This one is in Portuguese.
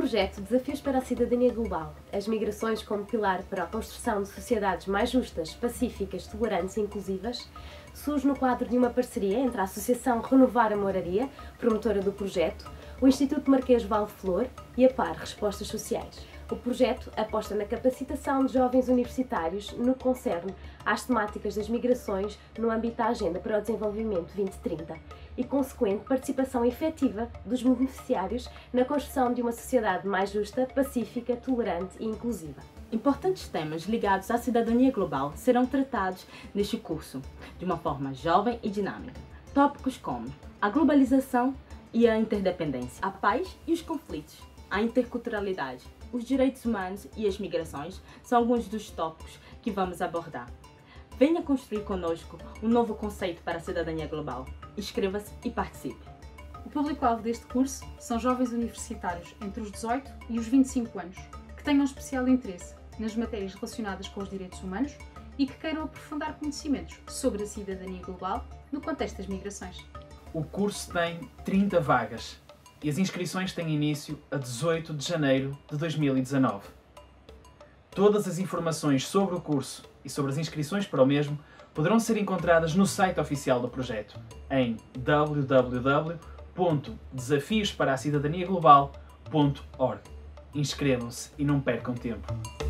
projeto Desafios para a Cidadania Global, as migrações como pilar para a construção de sociedades mais justas, pacíficas, tolerantes e inclusivas, surge no quadro de uma parceria entre a Associação Renovar a Moraria, promotora do projeto, o Instituto Marquês Val Flor e a PAR Respostas Sociais. O projeto aposta na capacitação de jovens universitários no que concerne às temáticas das migrações no âmbito da Agenda para o Desenvolvimento 2030 e consequente participação efetiva dos beneficiários na construção de uma sociedade mais justa, pacífica, tolerante e inclusiva. Importantes temas ligados à cidadania global serão tratados neste curso, de uma forma jovem e dinâmica. Tópicos como a globalização e a interdependência, a paz e os conflitos, a interculturalidade, os direitos humanos e as migrações são alguns dos tópicos que vamos abordar. Venha construir conosco um novo conceito para a cidadania global. Inscreva-se e participe. O público-alvo deste curso são jovens universitários entre os 18 e os 25 anos, que tenham especial interesse nas matérias relacionadas com os direitos humanos e que queiram aprofundar conhecimentos sobre a cidadania global no contexto das migrações. O curso tem 30 vagas e as inscrições têm início a 18 de janeiro de 2019. Todas as informações sobre o curso e sobre as inscrições para o mesmo poderão ser encontradas no site oficial do projeto em www.desafiosparaacidadaniaglobal.org. Inscrevam-se e não percam tempo.